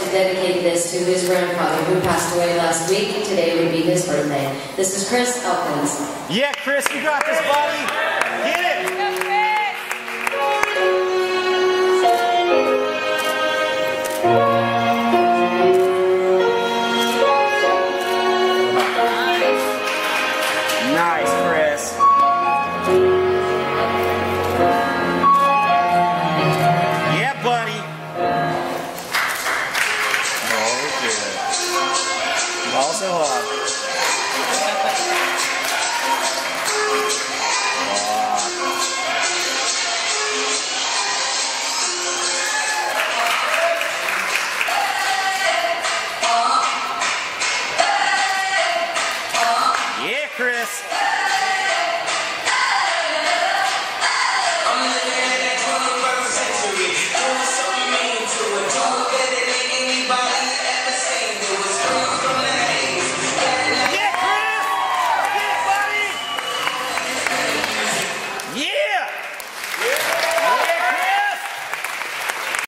to dedicate this to his grandfather who passed away last week. Today would be his birthday. This is Chris Elkins. Yeah, Chris, you got this, buddy. Get it. Nice, Chris. Yeah, buddy. Oh, good. Also hot. Yeah, Chris.